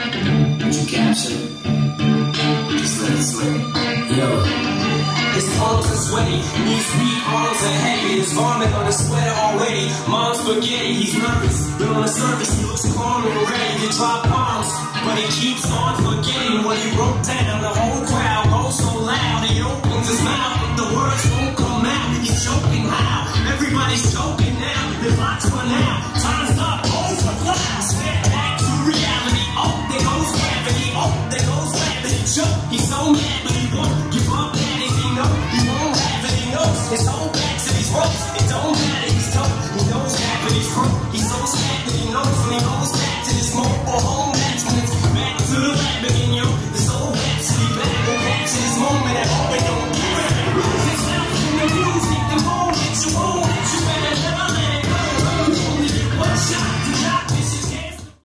Did you capture it? Just let it slip. Yo. His palms are sweaty, knees weak, arms are heavy. His vomit on his sweater already. Mom's spaghetti, he's nervous, but on the surface he looks calm and ready to drop bombs. But he keeps on forgetting what he wrote down. The whole crowd goes so loud, he opens his mouth, but the words won't come out. He's choking how? Everybody's choking now. The clock's run out, time's up, over, glass.